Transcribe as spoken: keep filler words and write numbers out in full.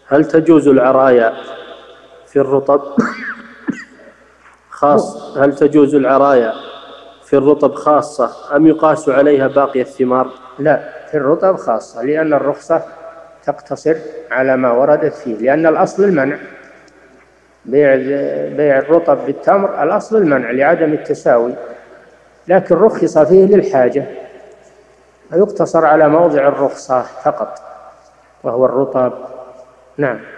هل تجوز العرايا في الرطب خاص هل تجوز العرايا في الرطب خاصة أم يقاس عليها باقي الثمار؟ لا، في الرطب خاصة، لأن الرخصة تقتصر على ما وردت فيه، لأن الأصل المنع. بيع بيع الرطب بالتمر الأصل المنع لعدم التساوي، لكن رخص فيه للحاجة، فيقتصر على موضع الرخصة فقط وهو الرطب. نعم.